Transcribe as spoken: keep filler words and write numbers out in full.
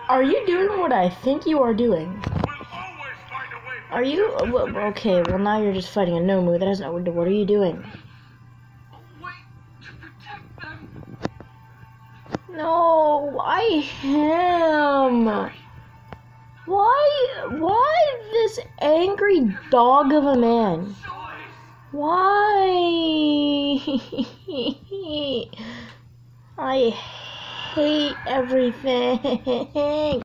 Are you doing what I think you are doing? Are you? Well, okay, well now you're just fighting a Nomu. That doesn't. What are you doing? No, why him? Why? Why this angry dog of a man? Why? I hate everything.